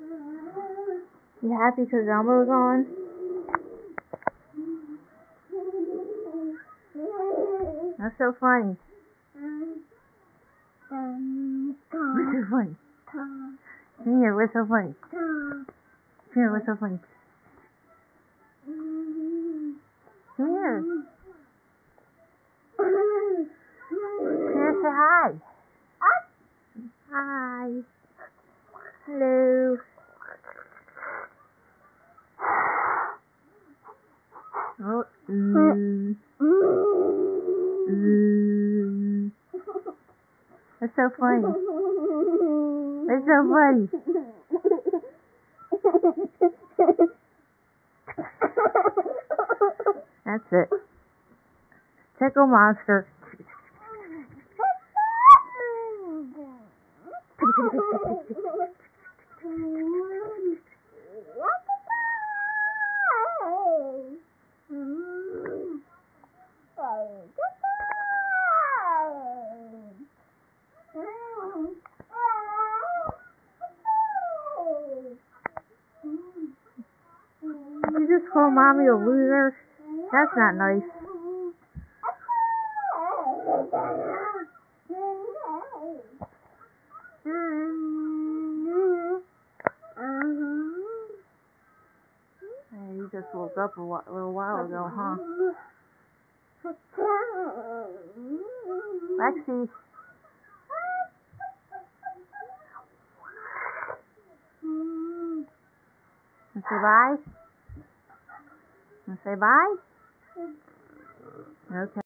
You happy because Elmo's on? That's so funny. What's so funny? Come here, what's so funny? Come here, what's so funny? Come here. Come here, say hi. Hi. Hello. Oh, That's so funny. That's so funny. That's it. Tickle monster. You just call mommy a loser? That's not nice. Hey, you just woke up a little while ago, huh? Lexi. Say bye? Say bye? Okay.